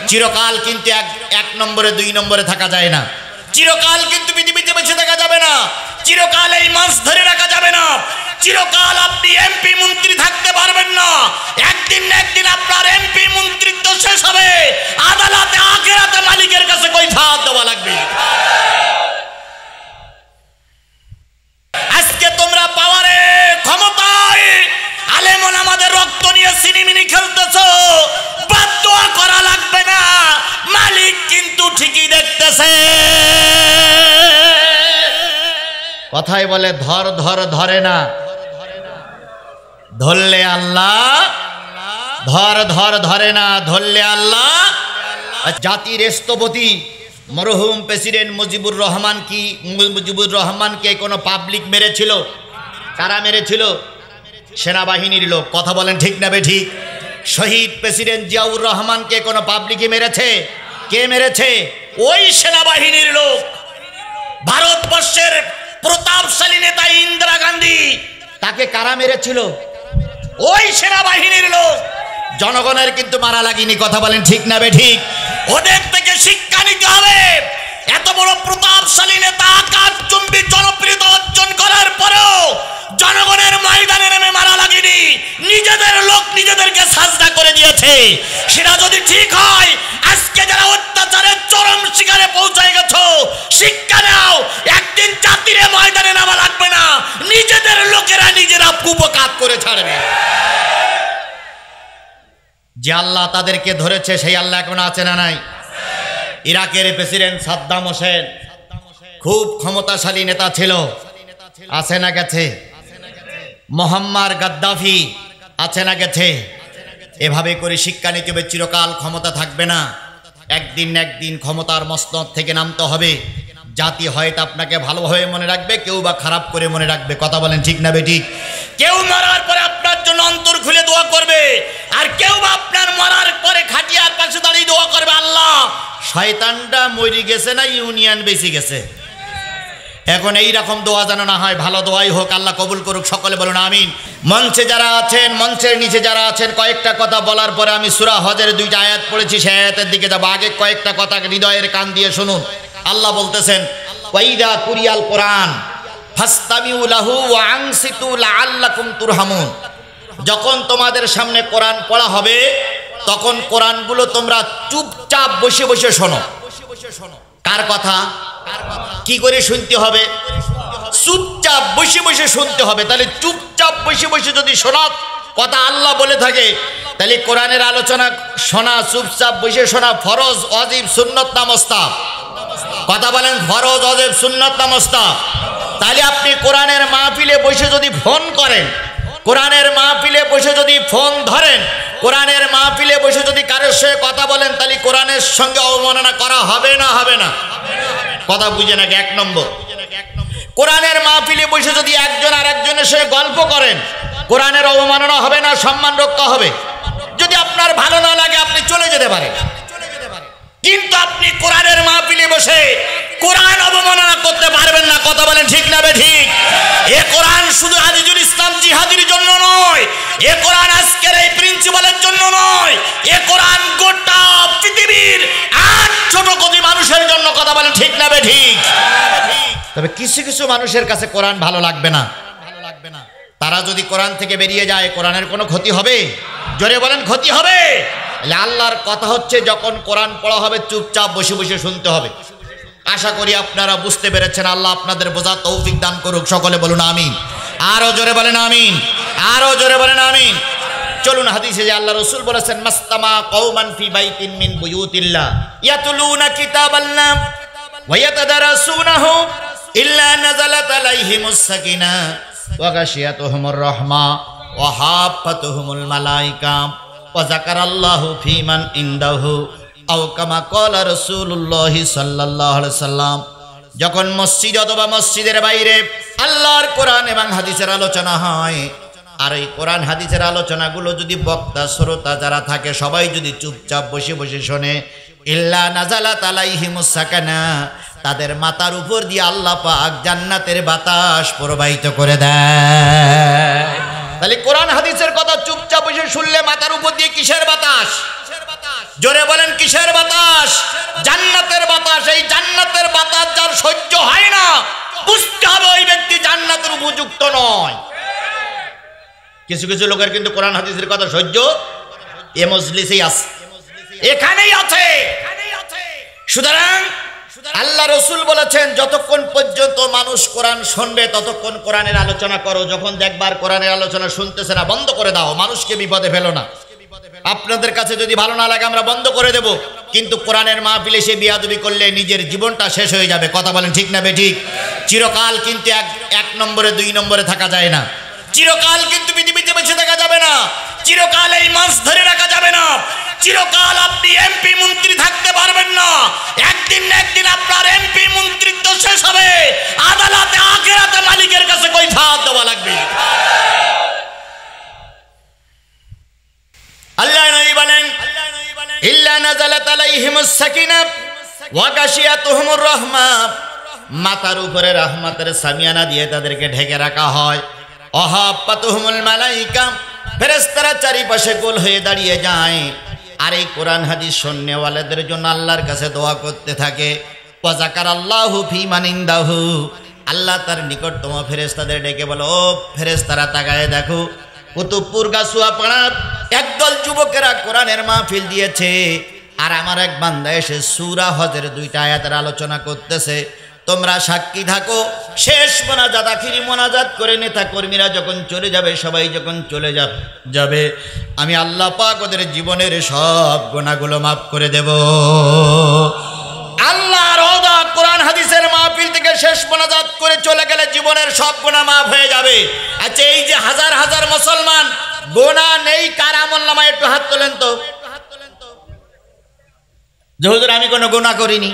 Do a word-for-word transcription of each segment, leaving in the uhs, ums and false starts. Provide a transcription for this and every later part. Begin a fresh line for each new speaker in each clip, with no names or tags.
চিরকাল কিন্তু এক এক নম্বরে দুই নম্বরে থাকা যায় না, চিরকাল কিন্তু পৃথিবীতে বেঁচে থাকা যাবে না, চিরকাল এই মাছ ধরে রাখা যাবে না, চিরকাল আপনি এমপি মন্ত্রী থাকতে পারবেন না। একদিন না একদিন আপনার এমপি মন্ত্রিত্ব শেষ হবে, আদালতে আখিরাতে মালিকের কাছে কৈফিয়ত দেওয়া লাগবে। আজকে তোমরা পাওয়ারে ক্ষমতায় আলেম ওলামাদের রক্ত নিয়ে সিনেমিনি খেলতেছো, বাধ্য করা লাগবে না, মালিক কিন্তু ঠিকই দেখতেছে। কথাই বলে ধর ধর ধরে না, ধরলে আল্লাহ, ধর ধর ধরে না, ধরলে আল্লাহ। জাতির স্থপতি মরহুম প্রেসিডেন্ট মুজিবুর রহমান কি মুজিবুর রহমানকে কোনো পাবলিক মেরেছিল? কারা মেরেছিল? সেনাবাহিনীর লোক। কথা বলেন ঠিক না বে ঠিক? শহীদ প্রেসিডেন্ট জিয়াউর রহমানকে কোনো পাবলিকই মেরেছে? কে মেরেছে? ওই সেনাবাহিনীর লোক। ভারতবর্ষের প্রতাপশালী নেতা ইন্দিরা গান্ধী, তাকে কারা মেরেছিল? ওই সেনাবাহিনীর লোক। জনগণের কিন্তু মারা লাগেনি। কথা বলেন ঠিক না বে ঠিক? ওদের থেকে শিক্ষা নিতে হবে। এত বড় প্রতাপশালী নেতা আকাশচুম্বী জনপ্রিয়তা অর্জন করার পরেও জনগণের ময়দানে নেমে মারা লাগেনি, নিজেদের লোক নিজেদেরকে সাজদা করে দিয়েছে। সেটা যদি ঠিক হয়, আজকে যারা অত্যাচারের চরম শিকারে পৌঁছায় গেছো, শিক্ষা নাও। একদিন জাতির ময়দানে নামা লাগবে না, নিজেদের লোকেরা নিজেরা কুপকাত করে ছাড়বে। যে আল্লাহ তাদেরকে ধরেছে সেই আল্লাহ এখন আছে না নাই? ইরাকের প্রেসিডেন্ট সাদ্দাম হোসেন খুব ক্ষমতাশালী নেতা ছিল, আছে না গেছে? মোহাম্মদ গাদ্দাফি আছে না গেছে? এভাবে করে শিক্ষা নিতে হবে। চিরকাল ক্ষমতা থাকবে না, একদিন একদিন ক্ষমতার মসনদ থেকে নামতে হবে। জাতি হয়তো আপনাকে ভালোভাবে মনে রাখবে, কেউ বা খারাপ করে মনে রাখবে। কথা বলেন ঠিক না বেঠিক? কেউ মরার পরে আপনার জন্য অন্তর খুলে দোয়া করবে, আর কেউ বা আপনার মরার পরে খাটিয়ার পাশে দাঁড়িয়ে দোয়া করবে, আল্লাহ শয়তানটা মরে গেছে না ইউনিয়ন বেঁচে গেছে। এখন এই রকম দোয়া যেন না হয়, ভালো দোয়াই হোক, আল্লাহ কবুল করুক। সকলে বলুন আমিন। মঞ্চে যারা আছেন, মঞ্চের নিচে যারা আছেন, কয়েকটা কথা বলার পরে আমি সূরা হজের দুইটা আয়াত পড়েছি, সেই আয়াতের দিকে যাব। আগে কয়েকটা কথা হৃদয়ের কান দিয়ে শুনুন। আল্লাহ বলতেছেন, ওয়াইদা কুরিয়াল কোরআন ফাসতামিউ লাহু ওয়া আনসিতু লাআল্লাকুম তুরহামুন। যখন তোমাদের সামনে কোরআন পড়া হবে, তখন কোরআনগুলো তোমরা চুপচাপ বসে বসে শোনো। কার কথা? কি করে শুনতে হবে? চুপচাপ বসে বসে শুনতে হবে। তাহলে চুপচাপ বসে বসে যদি শোনার কথা আল্লাহ বলে থাকে, তাহলে কোরআনের আলোচনা শোনা, চুপচাপ বসে শোনা ফরজ, ওয়াজিব, সুন্নত না মুস্তাহাব? কথা বলেন, ফরজ, ওয়াজিব, সুন্নত না মুস্তাহাব? তাহলে আপনি কোরআনের মাহফিলে বসে যদি ফোন করেন, কোরআনের মাহফিলে বসে যদি ফোন ধরেন, কোরআনের মাহফিলে বসে যদি কারোর সঙ্গে কথা বলেন, তাহলে কোরআনের সঙ্গে অবমাননা করা হবে না হবে না? কথা বুঝে নাকি? এক নম্বর, কোরআনের মাহফিলে বসে যদি একজন আর একজনের সঙ্গে গল্প করেন, কোরআনের অবমাননা হবে না, সম্মান রক্ষা হবে। যদি আপনার ভালো না লাগে আপনি চলে যেতে পারেন, কিন্তু আপনি কোরআনের মাহফিলে বসে কোরআন অবমাননা করতে পারবেন না। কথা বলেন ঠিক না বে ঠিক? এ কোরআন শুধু আজিজুল ইসলাম জিহাদির জন্য নয়, এ কোরআন আজকের এই প্রিন্সিপালের জন্য নয়, এ কোরআন গোটা পৃথিবীর আট ছোট কোটি মানুষের জন্য। কথা বলেন ঠিক না বে ঠিক? তবে কিছু কিছু মানুষের কাছে কোরআন ভালো লাগবে না, তারা যদি কোরআন থেকে বেরিয়ে যায়, কোরআনের কোনো ক্ষতি হবে? জোরে বলেন, ক্ষতি হবে? আল্লাহর কথা হচ্ছে, যখন কোরআন পড়া হবে চুপচাপ বসে বসে শুনতে হবে। আশা করি আপনারা বুঝতে পেরেছেন। আল্লাহ আপনাদের বোঝার তৌফিক দান করুক। সকলে বলুন আমিন। আরো জোরে বলেন আমিন, আরো জোরে বলেন আমিন। চলুন হাদিসে যে আল্লাহ রাসূল বলেছেন, মাস্তামা কওমান ফি বাইতিন মিন বুয়ুতিল্লাহ ইয়াতুলুনা কিতাবাল্লাহ ওয়া ইয়াতাদারাসুনাহু ইল্লা নাযালাত আলাইহিমুস সাকিনাহ ওয়া গাশিয়াতুহুমুর রাহমা ওয়া হাফাতুহুমুল মালায়েকা ওয়া যাকারাল্লাহু ফীমান ইনদাহু আও কামা ক্বালা রাসূলুল্লাহ সাল্লাল্লাহু আলাইহি সাল্লাম। যখন মসজিদ অথবা মসজিদের বাইরে আল্লাহর কোরআন এবং হাদিসের আলোচনা হয়, আর এই কোরআন হাদিসের আলোচনাগুলো যদি বক্তা শ্রোতা যারা থাকে সবাই যদি চুপচাপ বসে বসে শোনে, ইল্লা নাযালাত আলাইহিমুস সাকানা, তাদের মাথার উপর দিয়ে আল্লাহ পাক জান্নাতের বাতাস প্রবাহিত করে দেয়। তাহলে কোরআন হাদিসের কথা চুপচাপ বসে শুনলে মাথার উপর দিয়ে কিসের বাতাস? জোরে বলেন কিসের বাতাস? জান্নাতের বাতাস। এই জান্নাতের বাতাস যার সহ্য হয় না, বুঝতে হবে ওই ব্যক্তি জান্নাতের উপযুক্ত নয়। কিছু কিছু লোকের কিন্তু কোরআন হাদিসের কথা সহ্য এ মজলিসেই আছে, এখানেই আছে। সুতরাং আল্লাহ রসুল বলেছেন, যতক্ষণ পর্যন্ত মানুষ কোরআন শুনবে ততক্ষণ কোরআনের আলোচনা করো। যখন দেখবার কোরআনের আলোচনা শুনতেছে না, বন্ধ করে দাও, মানুষকে বিপদে ফেলো না। আপনাদের কাছে যদি ভালো না লাগে আমরা বন্ধ করে দেব, কিন্তু কোরআনের মাহফিলে সে বিয়াদবি করলে নিজের জীবনটা শেষ হয়ে যাবে। কথা বলেন ঠিক না বেঠিক? চিরকাল কিন্তু এক এক নম্বরে দুই নম্বরে থাকা যায় না, চিরকাল কিন্তু পৃথিবীতে বেঁচে থাকা যাবে না, চিরকাল এই মাছ ধরে রাখা যাবে না, চিরকাল আপনি এমপি মন্ত্রী থাকতে পারবেন না। একদিন না একদিন আপনার এমপি মন্ত্রিত্ব শেষ হবে, আদালতে আখিরাতে মালিকের কাছে কৈফিয়ত দেওয়া লাগবে। আল্লাহ নবী বলেন, ইল্লা নাযালাত আলাইহিমুস সাকিনাহ ওয়া গাশিয়াতুহুমুর রাহমাহ, মাথার উপরে রহমতের সামিয়ানা দিয়ে তাদেরকে ঢেকে রাখা হয়। ওয়াহাফাতুহুমুল মালাইকা, ফেরেশতারা চারিপাশে গোল হয়ে দাঁড়িয়ে যায় আর এই কোরআন হাদিস শুননেওয়ালাদের জন্য আল্লাহর কাছে দোয়া করতে থাকে। ওয়া যাকারাল্লাহু ফী মান ইনদাহু, আল্লাহ তার নিকটতম ফেরেশতাদের ডেকে বলো, ও ফেরেশতারা তাকায় দেখো, কুতুবপুর গাছুয়া পাড়ার একদল যুবকেরা কোরআনের মাহফিল দিয়েছে, আর আমার এক বান্দা এসে সূরা হজের দুইটা আয়াতের আলোচনা করতেছে। তোমরা সাক্ষী থাকো, শেষ মোনাজাত আখিরি মোনাজাত করে নেতা কর্মীরা যখন চলে যাবে, সবাই যখন চলে যাবে, আমি আল্লাহ পাক ওদের জীবনের সব গুনাহগুলো মাফ করে দেব। আল্লাহর ওয়াদা, কোরআন হাদিসের মাহফিল থেকে শেষ মোনাজাত করে চলে গেলে জীবনের সব গুনাহ মাফ হয়ে যাবে। আচ্ছা, এই যে হাজার হাজার মুসলমান গুনাহ নেই, কার আমলনামায় একটু হাত তোলেন তো। যে হুজুর আমি কোনো গুনাহ করিনি,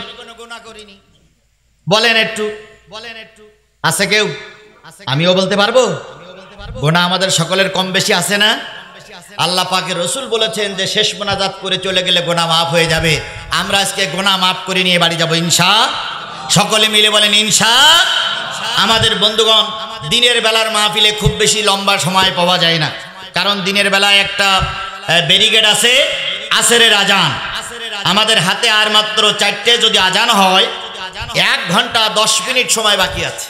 বলেন একটু, বলেন একটু। আছে কেউ? আমিও বলতে পারবো, গুনাহ আমাদের সকলের কম বেশি আছে না? আল্লাহ পাকের রসুল বলেছেন যে শেষ মোনাজাত করে চলে গেলে গুনাহ মাফ হয়ে যাবে। আমরা আজকে গুনাহ মাফ করে নিয়ে বাড়ি যাব ইনশাআল্লাহ। সকলে মিলে বলেন ইনশাআল্লাহ। আমাদের বন্ধুগণ, দিনের বেলার মাহফিলে খুব বেশি লম্বা সময় পাওয়া যায় না, কারণ দিনের বেলায় একটা ব্যারিকেড আছে, আসরের আজান। আমাদের হাতে আর মাত্র চারটে যদি আজান হয়, এক ঘন্টা দশ মিনিট সময় বাকি আছে।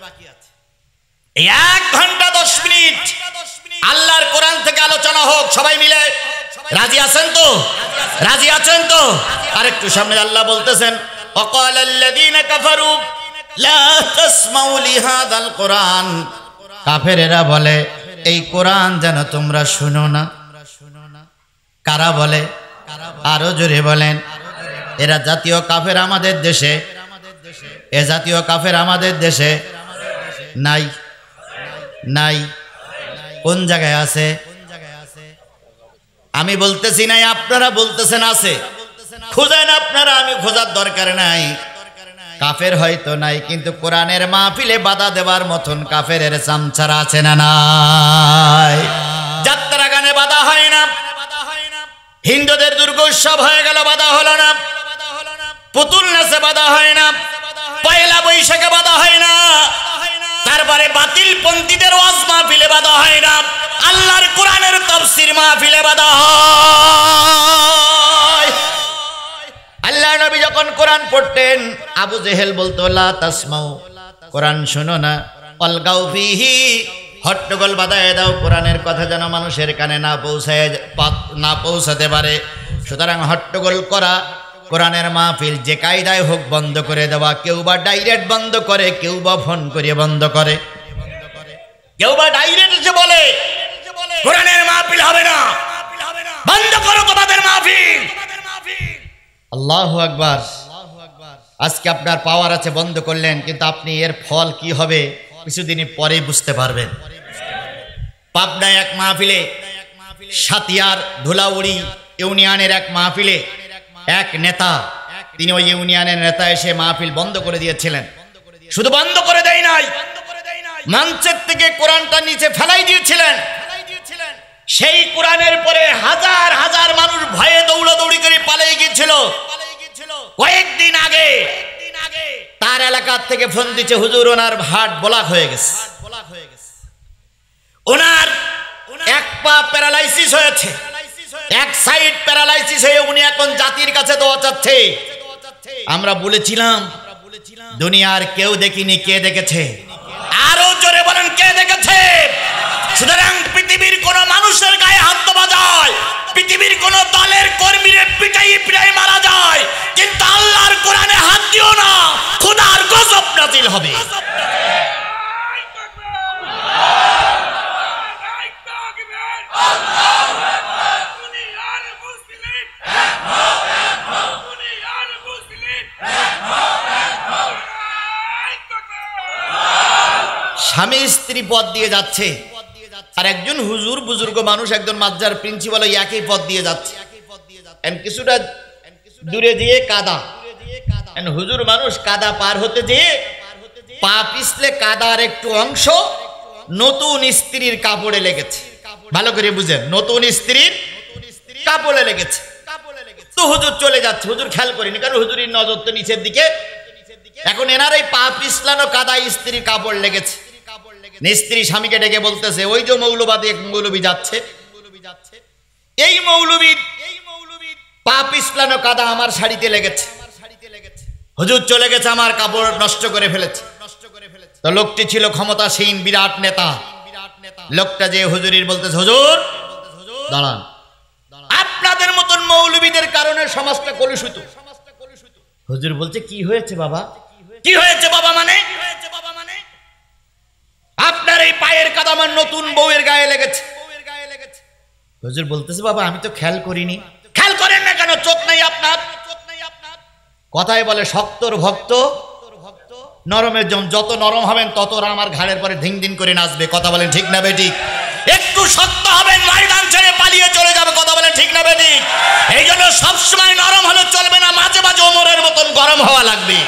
এক ঘন্টা দশ মিনিট আল্লাহর কোরআন থেকে আলোচনা হোক, সবাই মিলে। রাজি আছেন তো? রাজি আছেন তো? আরেকটু সামনে আল্লাহ বলতেছেন, ওয়াকালাল্লাযীনা কাফারু লা তাসমাউ লিহাযাল কোরআন, কাফেরেরা বলে এই কোরআন যেন তোমরা শুনো না। কারা বলে? আরো জোরে বলেন। এরা জাতীয় কাফের আমাদের দেশে, এ জাতীয় কাফের আমাদের দেশে নাই, নাই। কোন জায়গায় আছে? আমি বলতেছি নাই, আপনারা বলতেছেন আছে। খুঁজেন আপনারা, আমি খোঁজার দরকার নাই। কাফের হয়তো নাই, কিন্তু কোরআনের মাহফিলে বাধা দেওয়ার মতন কাফেরের চামচারা আছে না নাই? যাত্রা গানে বাধা হয় না, হিন্দুদের দুর্গোৎসব হয়ে গেল বাধা হলো না, পুতুল নাচে বাধা হয় না, পয়লা বৈশাখে বাধা হয় না, তারপরে বাতিল পন্থীদের ওয়াজ মাহফিলে বাধা হয় না, আল্লাহর কোরআনের তাফসীর মাহফিলে বাধা হয়। আল্লাহর নবী যখন কোরআন পড়তেন, আবু জেহেল বলতো লা তাসমাউ, কোরআন শোনো না, অলগাউ ফিহি, হট্টগোল বাধায় দাও, কোরআনের কথা যেন মানুষের কানে না পৌঁছায় না পৌঁছাতে পারে। সুতরাং হট্টগোল করা, কোরআনের মাহফিল যে কায়দায় হোক বন্ধ করে দেওয়া। কেউ বা ডাইরেক্ট বন্ধ করে, কেউ বা ফোন করে বন্ধ করে, কেউ বা ডাইরেক্ট এসে বলে কোরআনের মাহফিল হবে না, বন্ধ করো তোমাদের মাহফিল। আল্লাহু আকবার। আজকে আপনার পাওয়ার আছে, বন্ধ করলেন, কিন্তু আপনি এর ফল কি হবে কিছুদিন পরেই বুঝতে পারবেন। পাবনায় এক মাহফিলে, সাতিয়ার ধুলাউড়ি ইউনিয়নের এক মাহফিলে এক নেতা, তিনি ওই ইউনিয়নের নেতা এসে মাহফিল বন্ধ করে দিয়েছিলেন। শুধু বন্ধ করে দেয় নাই, মঞ্চের থেকে কোরআনটা নিচে ফেলাই দিয়েছিলেন। সেই কোরআনের পরে হাজার হাজার মানুষ ভয়ে দৌড়াদৌড়ি করে পালিয়ে গিয়েছিল। কয়েকদিন আগে তার এলাকার থেকে ফোন দিচ্ছে, হুজুর ওনার হার্ট ব্লক হয়ে গেছে, ওনার এক পা প্যারালাইসিস হয়েছে, এক সাইড প্যারালাইসিস হয়ে উনি এখন জাতির কাছে দোয়া চাচ্ছে। আমরা বলেছিলাম দুনিয়ার কেউ দেখিনি, কে দেখেছে? আরো জোরে বলেন, কে দেখেছে? সুতরাং পৃথিবীর কোন মানুষের গায়ে হাত দেওয়া যায়, পৃথিবীর কোন দলের কর্মীরে পিটাই পিটাই মারা যায়, কিন্তু আল্লাহর কোরআনে হাত দিও না, খোদার গজব নাজিল হবে। স্বামী স্ত্রী পথ দিয়ে যাচ্ছে, আর একজন হুজুর বুজুর্গ মানুষ একজন মাদ্রাসার প্রিন্সিপাল একই পথ দিয়ে যাচ্ছে। কিছুটা দূরে দিয়ে কাদা, হুজুর মানুষ কাদা পার হতে যেয়ে পা পিছলে কাদার একটু অংশ নতুন স্ত্রীর কাপড়ে লেগেছে। ভালো করে বুঝেন, নতুন স্ত্রীর কাপড়ে লেগেছে। তো হুজুর চলে যাচ্ছে, হুজুর খেয়াল করেনি, কারণ হুজুরের নজর তো নিচের দিকে। এখন এনার এই পা পিছলানো কাদা স্ত্রীর কাপড় লেগেছে। স্ত্রী স্বামীকে ডেকে বলতেছে, ওই যে মৌলবাদী এক মৌলবী যাচ্ছে, এই মৌলবীর পা পিছলানো কাদা আমার শাড়িতে লেগেছে। হুজুর চলে গেছে, আমার কাপড় নষ্ট করে ফেলেছে। তো লোকটি ছিল ক্ষমতাসীন বিরাট নেতা। লোকটা যে হুজুরির বলতেছে, হুজুর দাঁড়ান, আপনাদের মতন মৌলবীদের কারণে সমাজটা কলুষিত। হুজুর বলছে, কি হয়েছে বাবা? কি হয়েছে বাবা মানে? আপনার এই পায়ের কাদা আমার নতুন বউয়ের গায়ে লেগেছে। হুজুর বলতেছে, বাবা আমি তো খেয়াল করিনি। খেয়াল করেন না কেন? চোখ নাই আপনার? কথায় বলে শক্তর ভক্ত নরমের জম, যত নরম হবেন তত আমার ঘাড়ের পরে ধিং ধিং করে নাচবে। কথা বলেন ঠিক না বেঠিক? একটু শক্ত হবেন, ময়দান ছেড়ে পালিয়ে চলে যাবে। কথা বলেন ঠিক না বেঠিক? এই জন্য সবসময় নরম হলে চলবে না, মাঝে মাঝে ওমরের মতন গরম হওয়া লাগবে।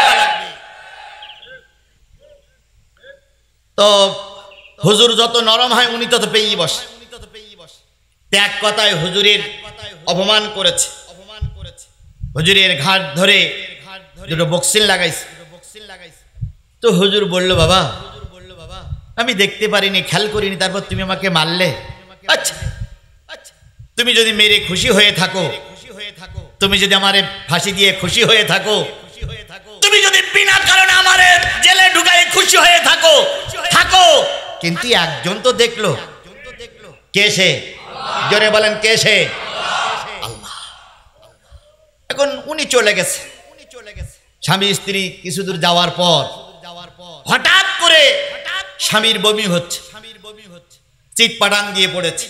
তো হুজুর যত নরম হয় উনি তত পেয়েই বসে। এক কথায় হুজুরের অপমান করেছে, হুজুরের ঘাট ধরে দুটো বক্সিল লাগাইছে। তো হুজুর বলল, বাবা আমি দেখতে পারিনি, খেয়াল করিনি, তারপর তুমি আমাকে মারলে। আচ্ছা তুমি যদি মেরে খুশি হয়ে থাকো, তুমি যদি আমারে ফাঁসি দিয়ে খুশি হয়ে থাকো, তুমি যদি বিনা কারণে আমারে জেলে ঢুকাই খুশি হয়ে থাকো থাকো, কিন্তু একজন তো দেখলো। কে সে? জোরে বলেন, কে সে? আল্লাহ। এখন উনি চলে গেছে। স্বামী স্ত্রী কিছু দূর যাওয়ার পর হঠাৎ করে স্বামীর বমি হচ্ছে, চিৎ পাটান দিয়ে পড়েছে।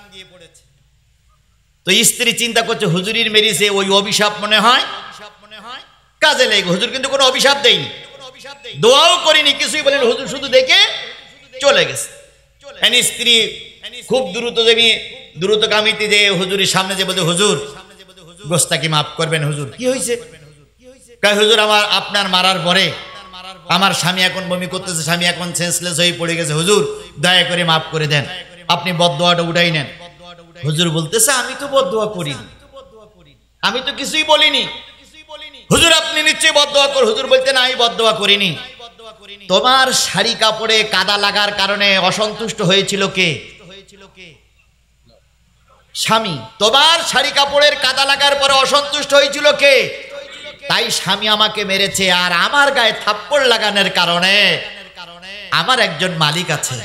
তো স্ত্রী চিন্তা করছে, হুজুরির মেরিছে, ওই অভিশাপ মনে হয় কাজে লেগে। হুজুর কিন্তু কোনো অভিশাপ দেয়নি, দোয়াও করিনি, কিছুই বলেন। হুজুর শুধু দেখে চলে গেছে। স্ত্রী খুব দ্রুত দেবী দ্রুতগামীতে যে হুজুরের সামনে যে বলছে, হুজুর গোস্তাকি মাফ করবেন। হুজুর কি হয়েছে? হুজুর আমার আপনার মারার পরে আমার স্বামী এখন বমি করতেছে, স্বামী এখন সেন্সলেস হয়ে পড়ে গেছে, হুজুর দয়া করে মাফ করে দেন, আপনি বদদোয়াটা উঠাই নেন। হুজুর বলতেছে, আমি তো বদদোয়া করিনি, আমি তো কিছুই বলিনি। হুজুর আপনি নিশ্চয়ই বদদোয়া কর। হুজুর বলতে না, আমি বদদোয়া করিনি। তোমার শাড়ি কাপড়ে কাদা লাগার কারণে অসন্তুষ্ট হয়েছিল কে? স্বামী। তোমার শাড়ি কাপড়ের কাদা লাগার পরে অসন্তুষ্ট হয়েছিল কে? তাই স্বামী আমাকে মেরেছে। আর আমার গায়ে থাপ্পড় লাগানোর কারণে আমার একজন মালিক আছে।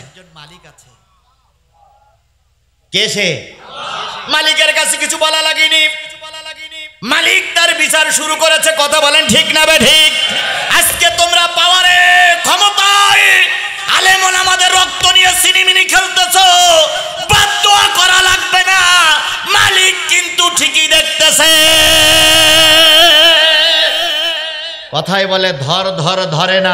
কে সে? মালিকের কাছে কিছু বলা লাগেনি, মালিক তার বিচার শুরু করেছে। কথা বলেন ঠিক না বে ঠিক? আজকে তোমরা পাওয়ারে ক্ষমতায় আলেমন আমাদের রক্ত নিয়ে সিনিমিনি খেলতেছো, বদদোয়া করা লাগবে না, মালিক কিন্তু ঠিকই দেখতেছে। কথাই বলে ধর ধর ধরে না,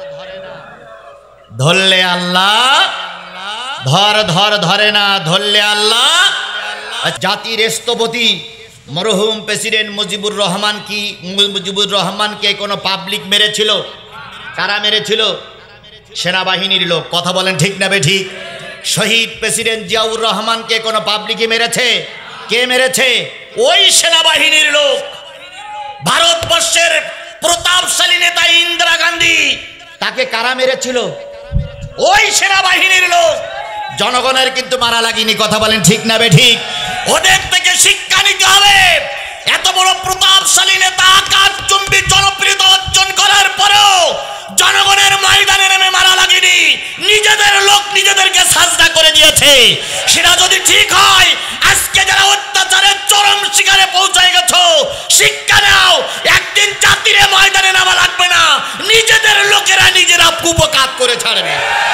ধরলে আল্লাহ, ধর ধর ধরে না, ধরলে আল্লাহ। জাতির স্থপতি মরহুম প্রেসিডেন্ট মুজিবুর রহমান কি মুজিবুর রহমানকে কোনো পাবলিক মেরেছিল? কারা মেরেছিল? সেনাবাহিনীর লোক। কথা বলেন ঠিক না বে ঠিক? শহীদ প্রেসিডেন্ট জিয়াউর রহমানকে কোনো পাবলিকই মেরেছে? কে মেরেছে? ওই সেনাবাহিনীর লোক। ভারতবর্ষের প্রতাপশালী নেতা ইন্দিরা গান্ধী, তাকে কারা মেরেছিল? ওই সেনাবাহিনীর লোক। জনগণের কিন্তু মারা লাগেনি। কথা বলেন ঠিক না বে ঠিক? ওদের থেকে শিক্ষা নিতে হবে। এত বড় প্রতাপশালী নেতা আকাশচুম্বী জনপ্রিয়তা অর্জন করার পরেও জনগণের ময়দানে নেমে মারা লাগেনি, নিজেদের লোক নিজেদেরকে সাজদা করে দিয়েছে। সেটা যদি ঠিক হয়, আজকে যারা অত্যাচারের চরম শিকারে পৌঁছায় গেছো, শিক্ষা নাও, একদিন জাতিরে ময়দানে নামা লাগবে না, নিজেদের লোকেরা নিজেরা কুপকাত করে ছাড়বে।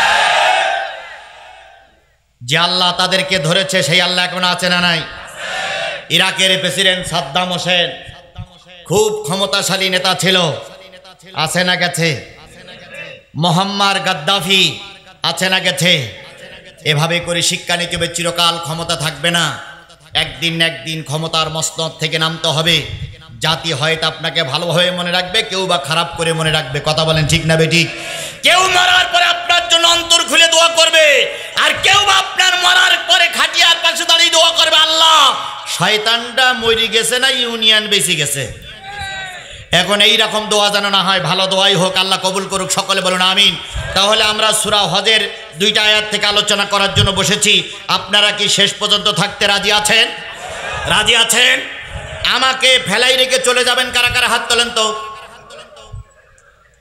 যে আল্লাহ তাদেরকে ধরেছে সেই আল্লাহ এখন আছে না নাই? ইরাকের প্রেসিডেন্ট সাদ্দাম হোসেন খুব ক্ষমতাশালী নেতা ছিল, আছে না গেছে? মোহাম্মদ গাদ্দাফি আছে না গেছে? এভাবে করে শিক্ষা নিতে হবে, চিরকাল ক্ষমতা থাকবে না, একদিন না একদিন ক্ষমতার মসনদ থেকে নামতে হবে। জাতি হয়তো আপনাকে ভালোভাবে মনে রাখবে, কেউ বা খারাপ করে মনে রাখবে। কথা বলেন ঠিক না বেঠিক? কেউ মরার পরে আপনার জন্য অন্তর খুলে দোয়া করবে, আর কেউ বা আপনার মরার পরে খাটিয়ার পাশে দাঁড়িয়ে দোয়া করবে, আল্লাহ শয়তানটা মরে গেছে না ইউনিয়ন বেশি গেছে। এখন এই রকম দোয়া যেন না হয়, ভালো দোয়াই হোক, আল্লাহ কবুল করুক, সকলে বলুন আমিন। তাহলে আমরা সূরা হজের দুইটা আয়াত থেকে আলোচনা করার জন্য বসেছি। আপনারা কি শেষ পর্যন্ত থাকতে রাজি আছেন? রাজি আছেন? আমাকে ফেলাই রেখে চলে যাবেন কারা কারা? হাত তোলেন তো।